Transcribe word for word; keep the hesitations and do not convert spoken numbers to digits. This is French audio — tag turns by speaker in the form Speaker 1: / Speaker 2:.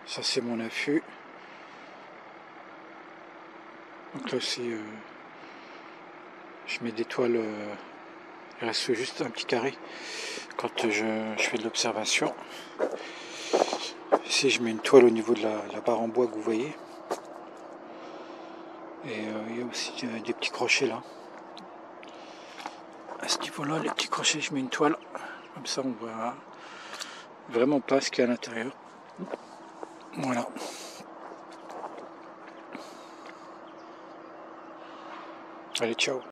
Speaker 1: Ça c'est mon affût. Donc là c'est euh, je mets des toiles, euh, il reste juste un petit carré quand je, je fais de l'observation. Ici je mets une toile au niveau de la, la barre en bois que vous voyez. Et euh, il y a aussi euh, des petits crochets là. À ce niveau là, les petits crochets, je mets une toile. Comme ça on voit vraiment pas ce qu'il y a à l'intérieur. Voilà. Allez, ciao.